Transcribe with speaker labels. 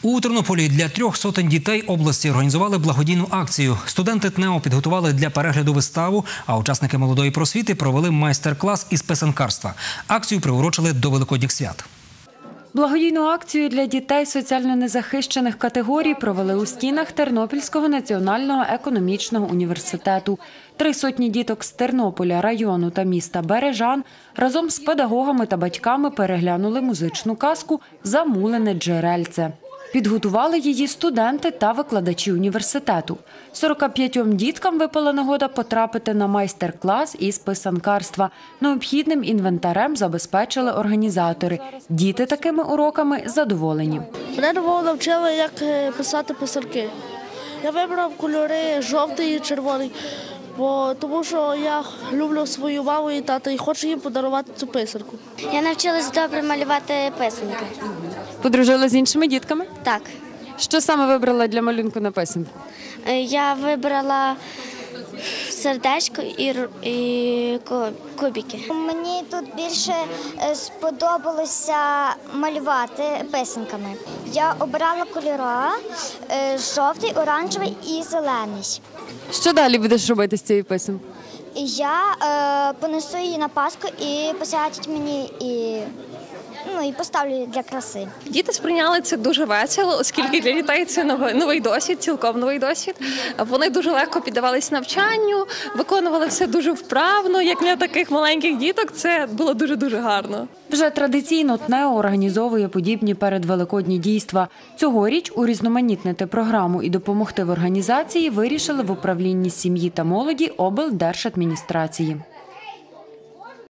Speaker 1: У Тернополі для 300 дітей області організували благодійну акцію. Студенти ТНЕО підготували для перегляду виставу, а учасники молодої просвіти провели майстер-клас із писанкарства. Акцію приурочили до Великодніх свят.
Speaker 2: Благодійну акцію для дітей соціально незахищених категорій провели у стінах Тернопільського національного економічного університету. 300 діток з Тернополя, району та міста Бережан разом з педагогами та батьками переглянули музичну казку «Замулене джерельце». Підготували її студенти та викладачі університету. 45 діткам випала нагода потрапити на майстер-клас із писанкарства. Необхідним інвентарем забезпечили організатори. Діти такими уроками задоволені.
Speaker 3: Мене нового навчили, як писати писанки. Я вибрав кольори жовтий і червоний, тому що я люблю свою маму і тата і хочу їм подарувати цю писанку.
Speaker 4: Я навчилась добре малювати писанки.
Speaker 2: Подружили з іншими дітками?
Speaker 4: Так.
Speaker 2: Що саме вибрала для малюнку на писанку?
Speaker 4: Я вибрала сердечко і кубики.
Speaker 5: Мені тут більше сподобалося малювати писанками. Я обрала кольори жовтий, оранжевий і зелений.
Speaker 2: Що далі будеш робити з цією писанкою?
Speaker 5: Я понесу її на Пасху і посвятять мені і поставлю для краси.
Speaker 6: Діти сприйняли це дуже весело, оскільки для дітей це новий досвід, цілком новий досвід. Вони дуже легко піддавались навчанню, виконували все дуже вправно, як для таких маленьких діток. Це було дуже-дуже гарно.
Speaker 2: Вже традиційно ТНЕО організовує подібні передвеликодні дійства. Цьогоріч урізноманітнити програму і допомогти в організації вирішили в управлінні сім'ї та молоді облдержадміністрації.